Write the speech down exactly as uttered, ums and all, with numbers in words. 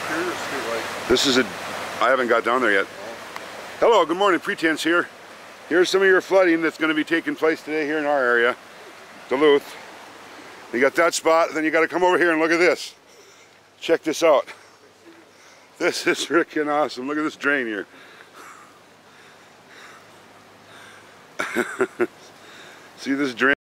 Superior Street light. This is a, I haven't got down there yet. Hello, good morning, Pretense here. Here's some of your flooding that's going to be taking place today here in our area, Duluth. You got that spot, then you got to come over here and look at this. Check this out. This is freaking awesome. Look at this drain here. See this drain?